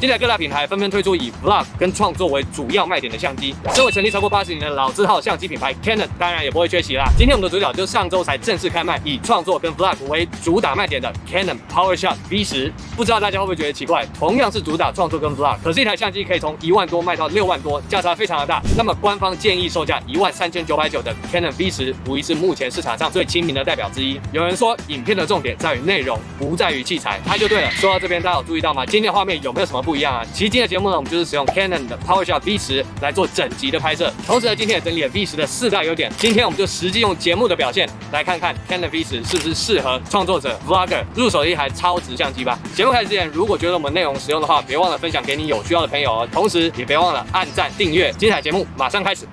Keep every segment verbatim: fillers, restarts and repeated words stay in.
现在各大品牌纷纷推出以 vlog 跟创作为主要卖点的相机。身为成立超过八十年的老字号相机品牌 Canon， 当然也不会缺席啦。今天我们的主角就是上周才正式开卖，以创作跟 vlog 为主打卖点的 Canon PowerShot V 十。不知道大家会不会觉得奇怪？同样是主打创作跟 vlog， 可是一台相机可以从一万多卖到六万多，价差非常的大。那么官方建议售价一万三千九百九的 Canon V 十，无疑是目前市场上最亲民的代表之一。有人说，影片的重点在于内容，不在于器材，它就对了。说到这边，大家有注意到吗？今天的画面有没有什么不一样啊？其实今天的节目呢，我们就是使用 Canon 的 PowerShot V 十来做整集的拍摄。同时呢，今天也整理了 V 十的四大优点。今天我们就实际用节目的表现来看看 Canon V 十是不是适合创作者 Vlogger 入手的一台超值相机吧。节目开始之前，如果觉得我们内容实用的话，别忘了分享给你有需要的朋友哦。同时也别忘了按赞订阅。精彩节目马上开始。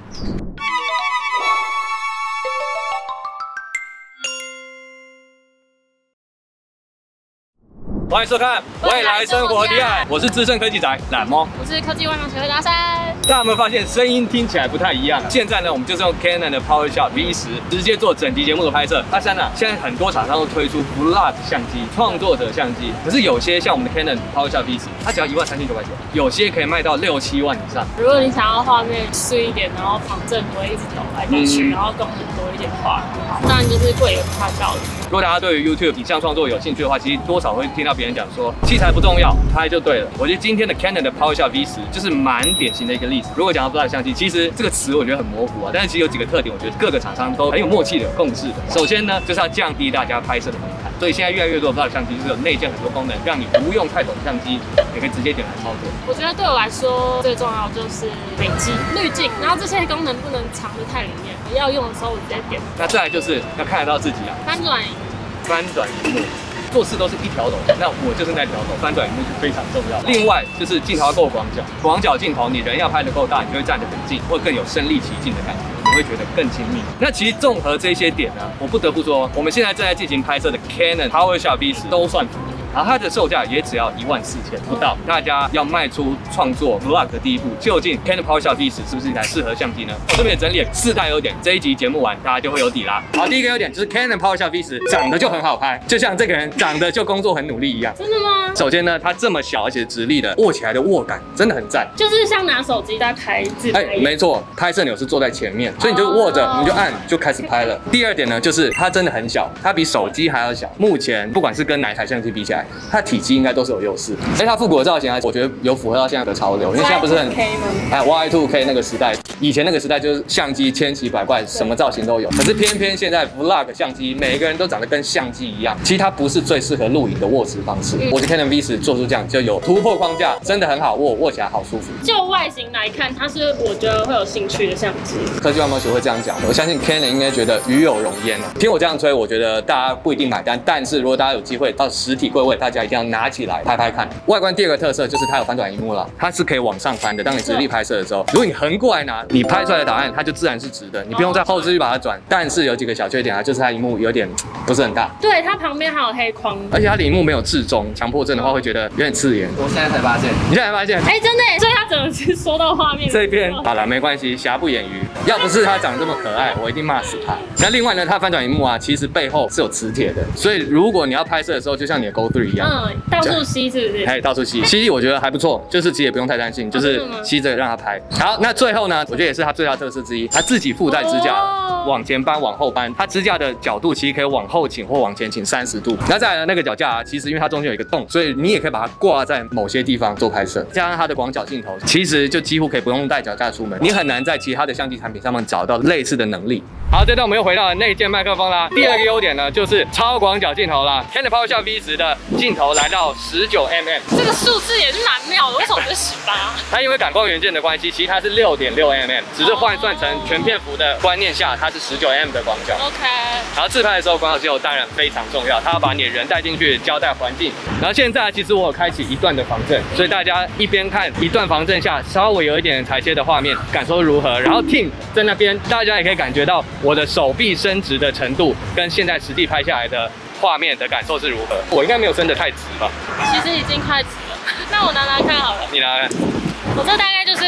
欢迎收看《未来生活提案》，我是资深科技宅懒猫， 我是科技外貌协会的阿三。 大家有没有发现声音听起来不太一样？现在呢，我们就是用 Canon 的 PowerShot V 十直接做整集节目的拍摄。阿三啊，现在很多厂商都推出 Vlog 相机、创作者相机，可是有些像我们的 Canon PowerShot V 十，它只要一万三千九百九，有些可以卖到六七万以上。 如果你想要画面碎一点，然后防震不会一直抖来抖去，嗯、然后功能多一点的话，当然就是贵有它效率。 如果大家对于 YouTube 影像创作有兴趣的话，其实多少会听到别人讲说，器材不重要，拍就对了。我觉得今天的 Canon 的 PowerShot V 十就是蛮典型的一个例子。如果讲到 Vlog 相机，其实这个词我觉得很模糊啊，但是其实有几个特点，我觉得各个厂商都很有默契的共识的。首先呢，就是要降低大家拍摄的门槛，所以现在越来越多的 Vlog 相机就是有内建很多功能，让你不用太懂相机，也可以直接点来操作。 我觉得对我来说最重要就是美肌、滤镜，然后这些功能不能藏得太里面，要用的时候我直接点。 那再来就是要看得到自己啊， 翻转。 翻转荧幕，做事都是一条龙，那我就是那条龙，翻转荧幕是非常重要。另外就是镜头要够广角，广角镜头你人要拍得够大，你就会站得很近，会更有身临其境的感觉，你会觉得更亲密。那其实综合这些点呢，我不得不说，我们现在正在进行拍摄的 Canon PowerShot V 十都算便宜。然后它的售价也只要一万四千不到，大家要迈出创作 vlog 的第一步，究竟 Canon PowerShot V 十是不是一台适合相机呢？我这边也整理了四大优点，这一集节目完大家就会有底啦。好，第一个优点就是 Canon PowerShot V 十长得就很好拍，就像这个人长得就工作很努力一样。 真的吗？ 首先呢，它这么小而且直立的，握起来的握感真的很赞， 就是像拿手机在拍自拍。哎， 没错，拍摄钮是坐在前面，所以你就握着，你就按就开始拍了。第二点呢，就是它真的很小，它比手机还要小。目前不管是跟哪一台相机比起来，它的体积应该都是有优势，而它复古的造型啊，我觉得有符合到现在的潮流，因为现在不是很哎 Y 二 K 那个时代，以前那个时代就是相机千奇百怪，什么造型都有。可是偏偏现在 Vlog 相机，每个人都长得跟相机一样，其实它不是最适合录影的握持方式。嗯、我觉得 Canon V 十做出这样就有突破框架，真的很好握，握起来好舒服。 就外形来看，它是我觉得会有兴趣的相机。 科技外貌协会这样讲，我相信 Canon 应该觉得与有荣焉啊。听我这样吹，我觉得大家不一定买单，但是如果大家有机会到实体柜位，大家一定要拿起来拍拍看。外观第二个特色就是它有翻转荧幕了，它是可以往上翻的。当你直立拍摄的时候，如果你横过来拿，你拍出来的档案它就自然是直的，你不用在后置去把它转。但是有几个小缺点啊，就是它荧幕有点不是很大， 对，它旁边还有黑框， 而且它的荧幕没有至中，强迫症的话会觉得有点刺眼。 我现在才发现， 你现在才发现？ 哎、欸，真的耶，所以它整个是缩到画面这边好了，没关系，瑕不掩瑜。要不是它长这么可爱，我一定骂死它。那另外呢，它翻转荧幕啊，其实背后是有磁铁的，所以如果你要拍摄的时候，就像你的 Go 三 一样， 嗯，到处吸是不是？ 哎，到处吸，吸力我觉得还不错，就是其实也不用太担心，就是吸着让它拍。好，那最后呢，我觉得也是它最大特色之一，它自己附带支架，往前搬、往后搬，它支架的角度其实可以往后倾或往前倾三十度。那再来呢，那个脚架啊，其实因为它中间有一个洞，所以你也可以把它挂在某些地方做拍摄。加上它的广角镜头，其实就几乎可以不用带脚架出门，你很难在其他的相机产品上面找到类似的能力。好，这段我们又回到了内建麦克风啦。第二个优点呢，就是超广角镜头啦。Canon PowerShot V 十的镜头来到十九 mm， 这个数字也是蛮妙的，为什么是十八？ 它因为感光元件的关系，其实它是六点六 mm， 只是换算成全片幅的观念下，它是十九 mm 的广角。 OK。 然后自拍的时候，广角镜头当然非常重要，它要把你的人带进去，交代环境。然后现在其实我有开启一段的防震，所以大家一边看一段防震下，稍微有一点裁切的画面，感受如何？然后 Tim 在那边，大家也可以感觉到我的手臂伸直的程度，跟现在实地拍下来的画面的感受是如何？我应该没有伸得太直吧？ 其实已经快直了。那我拿拿看好了。 你拿来看。 我这大概就是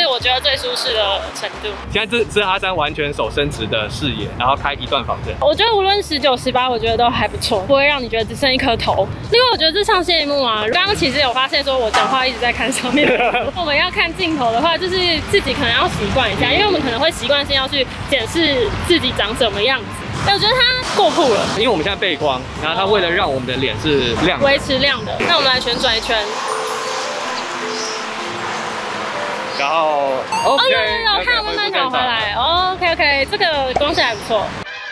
是我觉得最舒适的程度。 现在这是阿三完全手伸直的视野，然后开一段仿真。 我觉得无论十九、十八，我觉得都还不错，不会让你觉得只剩一颗头。另外，我觉得这上谢幕啊，刚刚其实有发现说我讲话一直在看上面。我们要看镜头的话，就是自己可能要习惯一下，因为我们可能会习惯性要去检视自己长什么样子。哎，我觉得它过曝了， 因为我们现在背光，然后它为了让我们的脸是亮的， 维持亮的。那我们来旋转一圈。 然后 OK， 哦有有有，看慢慢调回来。OK OK， 这个光线还不错。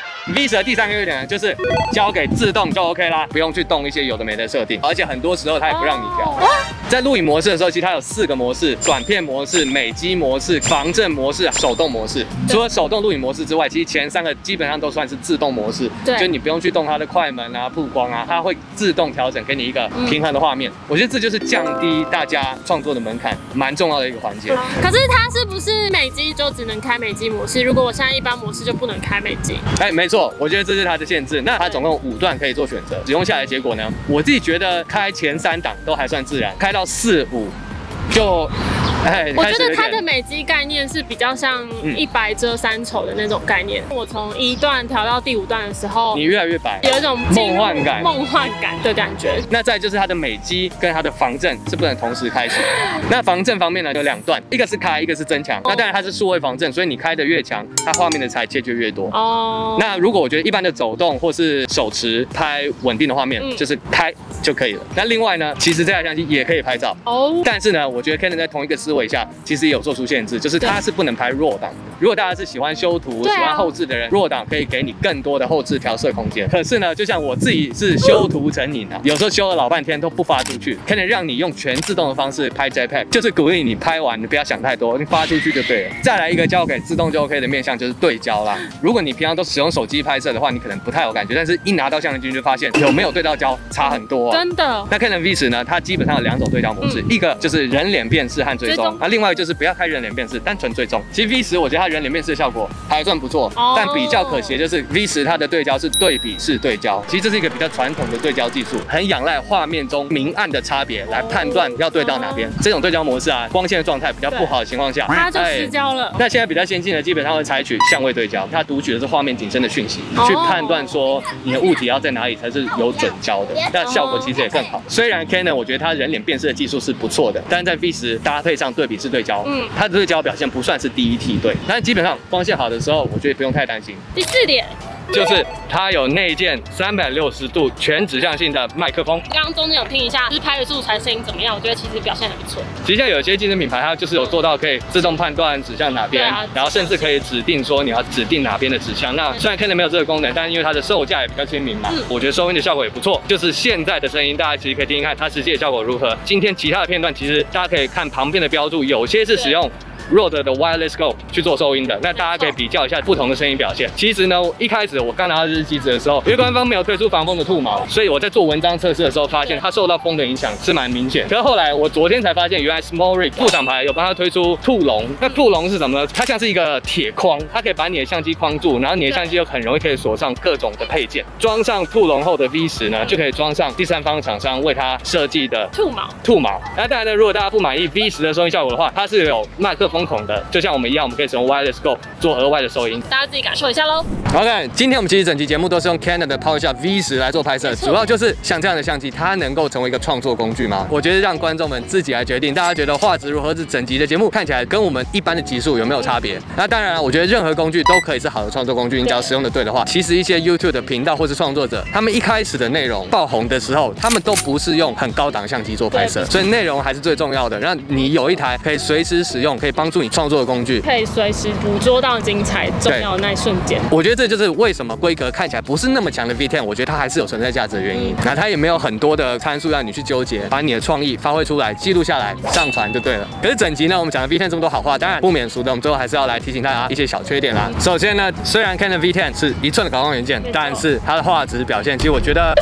V 十的第三个优点呢，就是交给自动就 OK 啦，不用去动一些有的没的设定，而且很多时候它也不让你调。 哦、 在录影模式的时候，其实它有四个模式：短片模式、美肌模式、防震模式、手动模式。除了手动录影模式之外，其实前三个基本上都算是自动模式，就你不用去动它的快门啊、曝光啊，它会自动调整给你一个平衡的画面。嗯、我觉得这就是降低大家创作的门槛，蛮重要的一个环节。 可是它是不是美肌就只能开美肌模式？如果我现在一般模式就不能开美肌？ 哎，没错。我觉得这是它的限制。那它总共五段可以做选择，使用下来的结果呢，我自己觉得开前三档都还算自然，开到四五就。哎， 我觉得它的美肌概念是比较像一白遮三丑的那种概念。嗯、我从一段调到第五段的时候， 你越来越白， 有一种梦幻感、 梦幻感的感觉。 那再就是它的美肌跟它的防震是不能同时开启。那防震方面呢，有两段，一个是开，一个是增强。那当然它是数位防震，所以你开的越强，它画面的裁切就越多。哦。那如果我觉得一般的走动或是手持拍稳定的画面，嗯、就是开就可以了。那另外呢，其实这台相机也可以拍照。哦。但是呢，我觉得 Canon 在同一个思维下，其实也有做出限制，就是它是不能拍弱档。如果大家是喜欢修图、喜欢后置的人，弱档可以给你更多的后置调色空间。可是呢，就像我自己是修图成瘾啊，有时候修了老半天都不发出去，可能让你用全自动的方式拍 JPEG， 就是鼓励你拍完你不要想太多，你发出去就对了。再来一个交给自动就 OK 的面向就是对焦啦。如果你平常都使用手机拍摄的话，你可能不太有感觉，但是一拿到相机就发现有没有对到焦差很多、哦，真的。那 Canon V 十呢，它基本上有两种对焦模式，嗯、一个就是人脸辨识和追踪，那另外就是不要开人脸辨识，单纯追踪。其实 V 十我觉得它人脸辨识的效果还算不错，哦、但比较可惜的就是 V 十它的对焦是对比式对焦，其实这是一个比较传统的对焦技术，很仰赖画面中明暗的差别来判断要对到哪边。这种对焦模式啊，光线的状态比较不好的情况下， 它就失焦了。 那现在比较先进的，基本上会采取相位对焦，它读取的是画面景深的讯息，哦、去判断说你的物体要在哪里才是有准焦的，那效果其实也更好。虽然 Canon 我觉得它人脸辨识的技术是不错的，但是在 V 十搭配上对比式对焦，嗯，它的对焦表现不算是第一梯队，但是基本上光线好的时候，我觉得不用太担心。 第四点。 就是它有内建三百六十度全指向性的麦克风。 刚刚中间有听一下，就是拍的素材声音怎么样？我觉得其实表现还不错。 其实现在有些竞争品牌，它就是有做到可以自动判断指向哪边，啊、然后甚至可以指定说你要指定哪边的指向。那虽然 Canon 没有这个功能，但因为它的售价也比较亲民嘛，嗯、我觉得收音的效果也不错。就是现在的声音，大家其实可以听听看它实际的效果如何。今天其他的片段，其实大家可以看旁边的标注，有些是使用Rode 的 Wireless Go 去做收音的，那大家可以比较一下不同的声音表现。其实呢，一开始我刚拿到这支机子的时候，因为官方没有推出防风的兔毛，所以我在做文章测试的时候发现它受到风的影响是蛮明显。可是后来我昨天才发现，原来 Small Rig 副厂牌有帮它推出兔笼。那兔笼是什么呢？它像是一个铁框，它可以把你的相机框住，然后你的相机又很容易可以锁上各种的配件。装上兔笼后的 V 十呢，就可以装上第三方厂商为它设计的兔毛。 兔毛。那当然呢，如果大家不满意 V 十的收音效果的话，它是有麦克风孔的，就像我们一样，我们可以使用 Wireless Go 做额外的收音， 大家自己感受一下喽。 OK， 今天我们其实整期节目都是用 Canon 的 PowerShot V 十来做拍摄，主要就是像这样的相机，它能够成为一个创作工具吗？我觉得让观众们自己来决定。大家觉得画质如何？是整集的节目看起来跟我们一般的集数有没有差别？那当然，我觉得任何工具都可以是好的创作工具，你只要使用的对的话。其实一些 YouTube 的频道或是创作者，他们一开始的内容爆红的时候，他们都不是用很高档相机做拍摄，所以内容还是最重要的。让你有一台可以随时使用、可以帮助你创作的工具， 可以随时捕捉到精彩重要的那一瞬间。 我觉得这就是为什么规格看起来不是那么强的 V 十，我觉得它还是有存在价值的原因。那它也没有很多的参数让你去纠结，把你的创意发挥出来，记录下来，上传就对了。可是整集呢，我们讲的 V 十这么多好话，当然不免俗的，我们最后还是要来提醒大家一些小缺点啦。首先呢，虽然 Canon V 十是一寸的感光元件，但是它的画质表现，其实我觉得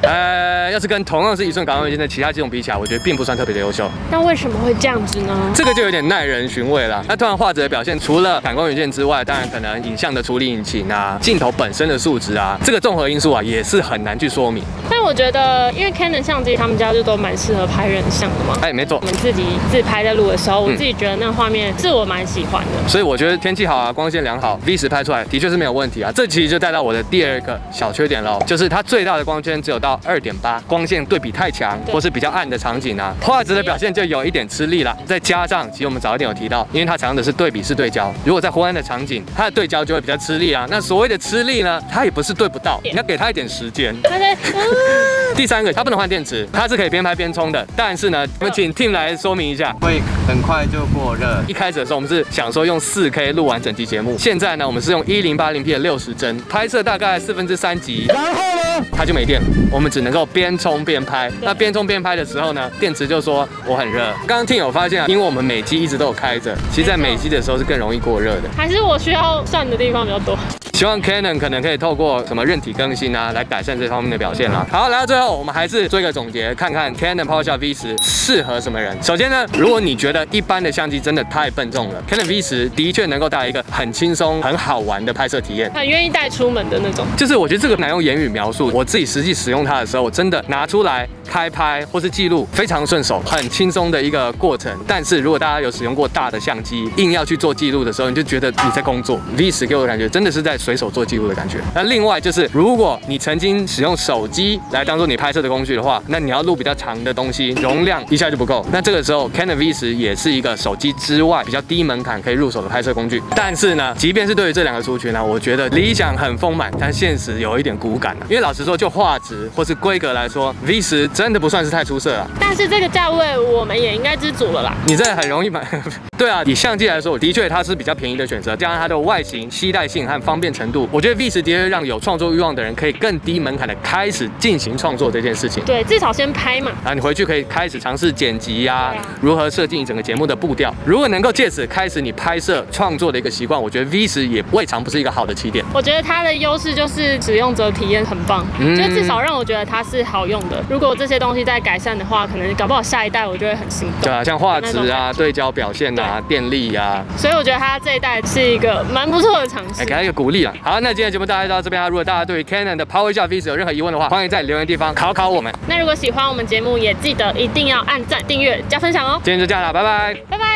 呃，要是跟同样是一寸感光元件的其他机种比起来，我觉得并不算特别的优秀。 那为什么会这样子呢？ 这个就有点耐人寻味了。那通常画质的表现，除了感光元件之外，当然可能影像的处理引擎啊、镜头本身的素质啊，这个综合因素啊，也是很难去说明。 但我觉得，因为 Canon 相机他们家就都蛮适合拍人像的嘛。 哎，没错。 我们自己自拍在录的时候，我自己觉得那个画面是我蛮喜欢的。 所以我觉得天气好啊，光线良好 ，V 十拍出来的确是没有问题啊。这其实就带到我的第二个小缺点喽，就是它最大的光圈只有到二点八，光线对比太强，或是比较暗的场景啊，画质的表现就有一点吃力啦。再加上，其实我们早一点有提到，因为它采用的是对比式对焦，如果在昏暗的场景，它的对焦就会比较吃力啊。那所谓的吃力呢，它也不是对不到，你要给它一点时间。 它在。 第三个，它不能换电池，它是可以边拍边充的。但是呢，我们请 Tim 来说明一下， 会很快就过热。 一开始的时候，我们是想说用 四K 录完整集节目，现在呢，我们是用一零八零 P 的六十帧拍摄，大概四分之三集，然后呢，它就没电，我们只能够边充边拍。那边充边拍的时候呢，电池就说我很热。刚刚 Tim 有发现啊，因为我们美机一直都有开着，其实在美机的时候是更容易过热的。还是我需要算的地方比较多。 希望 Canon 可能可以透过什么韧体更新啊，来改善这方面的表现啦。好，来到最后，我们还是做一个总结，看看 Canon PowerShot V 十适合什么人。首先呢，如果你觉得一般的相机真的太笨重了 ，Canon V 十的确能够带来一个很轻松、很好玩的拍摄体验， 很愿意带出门的那种。 就是我觉得这个难用言语描述，我自己实际使用它的时候，我真的拿出来开拍或是记录，非常顺手，很轻松的一个过程。但是如果大家有使用过大的相机，硬要去做记录的时候，你就觉得你在工作。V 十给我的感觉真的是在随手做记录的感觉。那另外就是，如果你曾经使用手机来当做你拍摄的工具的话，那你要录比较长的东西，容量一下就不够。那这个时候 Canon V 十也是一个手机之外比较低门槛可以入手的拍摄工具。但是呢，即便是对于这两个族群呢，我觉得理想很丰满，但现实有一点骨感啊。因为老实说，就画质或是规格来说 ，V 十真的不算是太出色啊。 但是这个价位我们也应该知足了啦。 你这很容易买。对啊，以相机来说，的确它是比较便宜的选择，加上它的外形、携带性和方便程度，我觉得 V 十的确让有创作欲望的人可以更低门槛的开始进行创作这件事情。 对，至少先拍嘛。 啊，你回去可以开始尝试剪辑呀、啊，如何设计整个节目的步调。如果能够借此开始你拍摄创作的一个习惯，我觉得 V 十也未尝不是一个好的起点。 我觉得它的优势就是使用者体验很棒，嗯、就至少让我觉得它是好用的。如果这些东西再改善的话，可能搞不好下一代我就会很心动。 对啊，像画质啊、对焦表现啊、电力啊。 所以我觉得它这一代是一个蛮不错的尝试， 哎，给他一个鼓励啊。好，那今天的节目大概到这边啊。如果大家对于 Canon 的 PowerShot V 十有任何疑问的话，欢迎在留言地方考考我们。 那如果喜欢我们节目，也记得一定要按赞、订阅、加分享哦。 今天就这样了，拜拜， 拜拜。